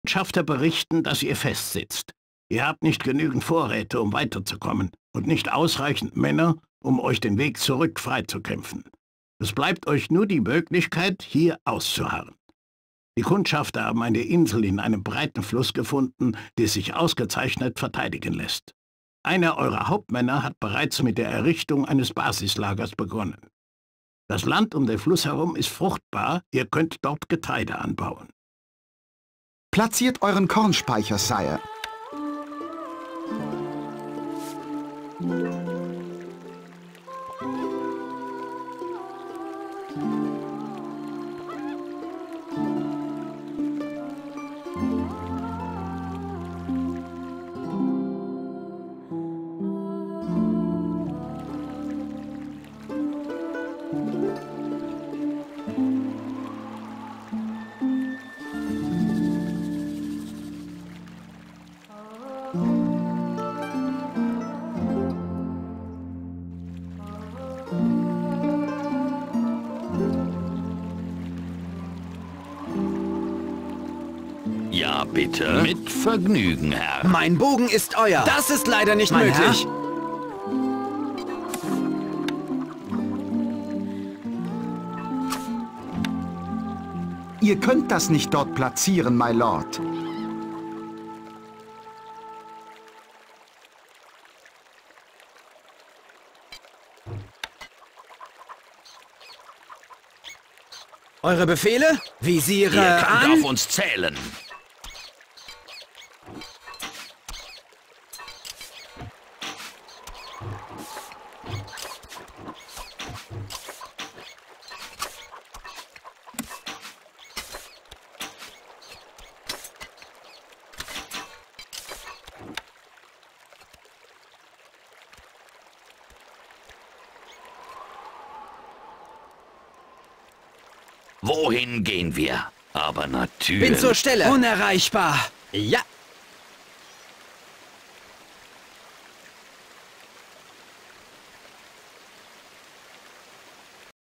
Schafter berichten, dass ihr festsitzt. Ihr habt nicht genügend Vorräte, um weiterzukommen, und nicht ausreichend Männer, um euch den Weg zurück freizukämpfen. Es bleibt euch nur die Möglichkeit, hier auszuharren. Die Kundschafter haben eine Insel in einem breiten Fluss gefunden, die sich ausgezeichnet verteidigen lässt. Einer eurer Hauptmänner hat bereits mit der Errichtung eines Basislagers begonnen. Das Land um den Fluss herum ist fruchtbar, ihr könnt dort Getreide anbauen. Platziert euren Kornspeicher, Sire. Ja, bitte. Mit Vergnügen, Herr. Mein Bogen ist euer. Das ist leider nicht möglich. Herr? Ihr könnt das nicht dort platzieren, my Lord. Eure Befehle? Visiere Ihr könnt an. auf uns zählen. Wohin gehen wir? Aber natürlich. Bin zur Stelle. Unerreichbar. Ja.